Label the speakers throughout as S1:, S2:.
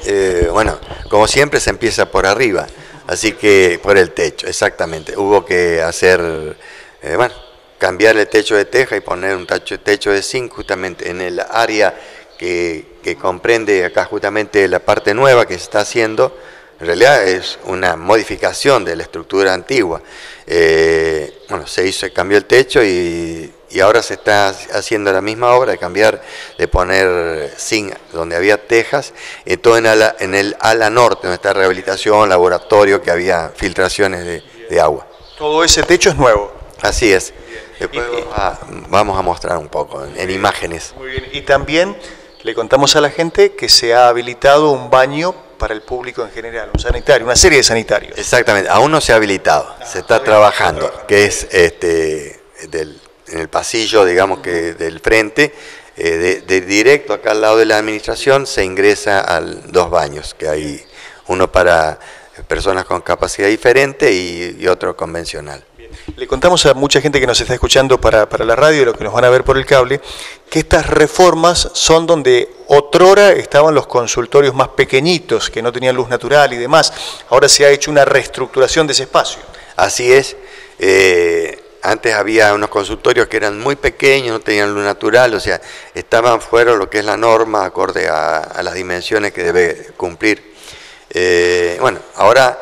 S1: Bueno, como siempre se empieza por arriba, así que por el techo, exactamente. Hubo que hacer, bueno, cambiar el techo de teja y poner un techo de zinc justamente en el área que comprende acá justamente la parte nueva que se está haciendo. En realidad es una modificación de la estructura antigua. Bueno, se cambió el techo y ahora se está haciendo la misma obra de poner zinc donde había tejas, todo en el ala norte, donde está rehabilitación, laboratorio, que había filtraciones de agua.
S2: Todo ese techo es nuevo.
S1: Así es. Después vamos a mostrar un poco en imágenes.
S2: Muy bien. Y también le contamos a la gente que se ha habilitado un baño para el público en general, un sanitario, una serie de sanitarios.
S1: Exactamente, aún no se ha habilitado, se está trabajando, que es en el pasillo, digamos que del frente, de directo acá al lado de la administración se ingresa a dos baños, que hay uno para personas con capacidad diferente y otro convencional.
S2: Le contamos a mucha gente que nos está escuchando para la radio y los que nos van a ver por el cable, que estas reformas son donde otrora estaban los consultorios más pequeñitos, que no tenían luz natural y demás. Ahora se ha hecho una reestructuración de ese espacio.
S1: Así es. Antes había unos consultorios que eran muy pequeños, no tenían luz natural, o sea, estaban fuera de lo que es la norma, acorde a las dimensiones que debe cumplir. Bueno, ahora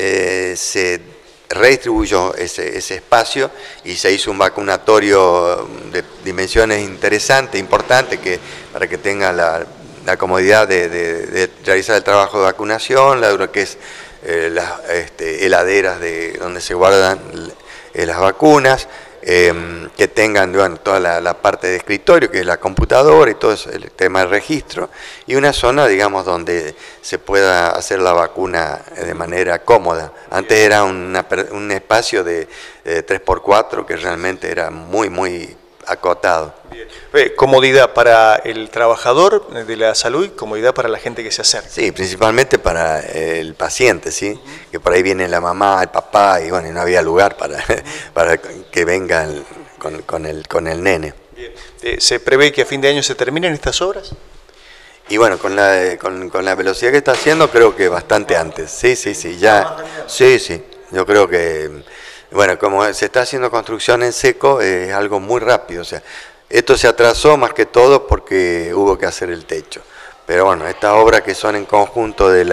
S1: se redistribuyó ese espacio y se hizo un vacunatorio de dimensiones interesantes, importantes, para que tenga la comodidad de realizar el trabajo de vacunación, lo que es las heladeras donde se guardan las vacunas, que tengan, bueno, toda la parte de escritorio, que es la computadora y todo eso, el tema del registro, y una zona, digamos, donde se pueda hacer la vacuna de manera cómoda. Antes era un espacio de 3x4 que realmente era muy acotado.
S2: Bien. Comodidad para el trabajador de la salud y comodidad para la gente que se acerca.
S1: Sí, principalmente para el paciente, ¿sí? Que por ahí viene la mamá, el papá, y bueno, no había lugar para que vengan con el nene.
S2: Bien. ¿Se prevé que a fin de año se terminen estas obras?
S1: Y bueno, con la velocidad que está haciendo, creo que bastante antes. Sí, ya. Sí, yo creo que, bueno, como se está haciendo construcción en seco, es algo muy rápido. O sea, esto se atrasó más que todo porque hubo que hacer el techo. Pero bueno, estas obras que son en conjunto de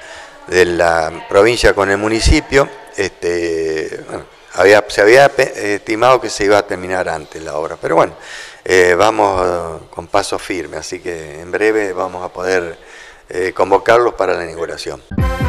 S1: la provincia con el municipio, bueno, se había estimado que se iba a terminar antes la obra. Pero bueno, vamos con paso firme, así que en breve vamos a poder convocarlos para la inauguración.